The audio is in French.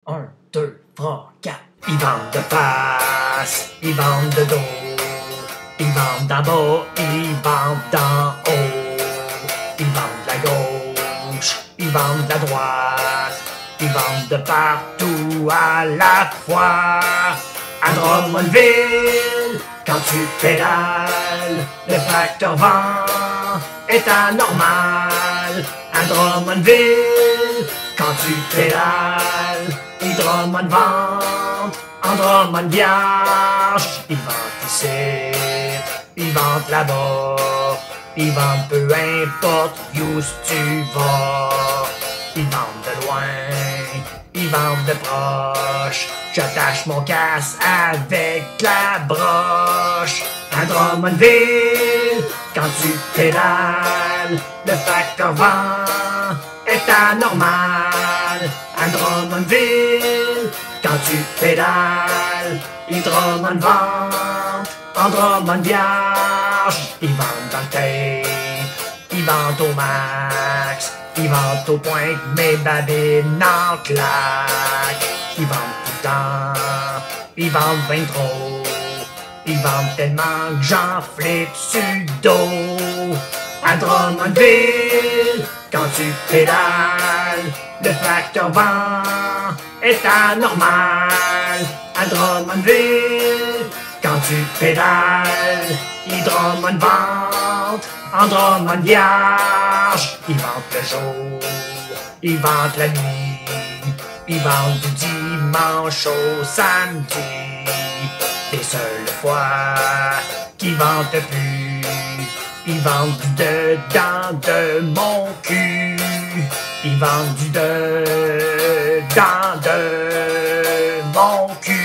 1, 2, 3, 4. Ils vendent de face, ils vendent de dos, ils vendent d'en bas, ils vendent d'en haut. Ils vendent la gauche, ils vendent la droite, ils vendent de partout à la fois. À Drummondville, quand tu pédales, le facteur vent est anormal. À Drummondville, quand tu pédales, ils Drummond vendent en Drummond vierge. Ils vendent ici, ils vendent là-bas, ils vendent peu importe où tu vas. Ils vendent de loin, ils vendent de proche. J'attache mon casque avec la broche. À Drummondville, quand tu pédales, le facteur vent est anormal. À Drummondville, quand tu pédales, ils Drummond vendent en Drummond vierge. Ils vendent dans le tape, ils vendent au max, ils vendent au point que mes babines en claquent. Ils vendent tout le temps, ils vendent bien trop, ils vendent tellement que j'en flippe sur le dos. À Drummondville, quand tu pédales, le facteur vent est anormal. À Drummondville, quand tu pédales, ils Drummond vendent en Drummond vierge. Ils vendent le jour, ils vendent la nuit, ils vendent du dimanche au samedi. Les seules fois qu'ils vendent plus, ils vendent du dedans de mon cul. Ils vendent du dedans de mon cul.